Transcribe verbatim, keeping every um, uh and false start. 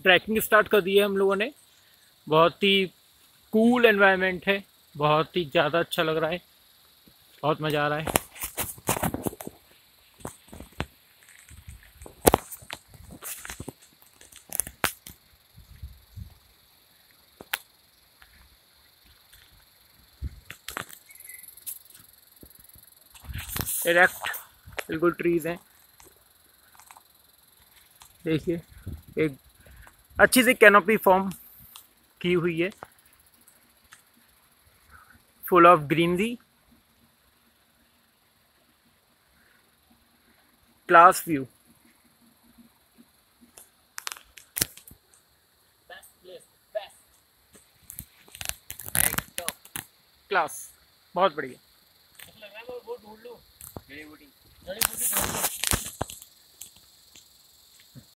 Trekking start कर दी है हम लोगों ने। बहुत ही कूल एनवायरनमेंट है, बहुत ही ज़्यादा अच्छा लग रहा है, बहुत मज़ा आ रहा है। डायरेक्ट बिल्कुल ट्रीज हैं, देखिए एक अच्छी सी कैनोपी फॉर्म की हुई है, full of greenery, class view. Class, बहुत बढ़िया। लग रहा है वो ढूंढ लो, जड़ी बूटी जड़ी बूटी ढूंढ लो।